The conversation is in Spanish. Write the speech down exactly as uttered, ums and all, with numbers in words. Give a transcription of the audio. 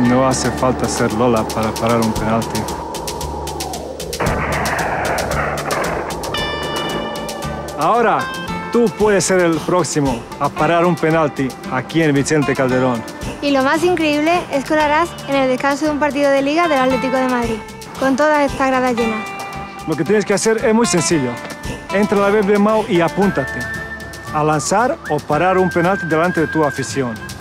no hace falta ser Lola para parar un penalti. Ahora, tú puedes ser el próximo a parar un penalti aquí en Vicente Calderón. Y lo más increíble es que lo harás en el descanso de un partido de Liga del Atlético de Madrid, con todas estas gradas llenas. Lo que tienes que hacer es muy sencillo. Entra a la web de Mahou y apúntate a lanzar o parar un penalti delante de tu afición.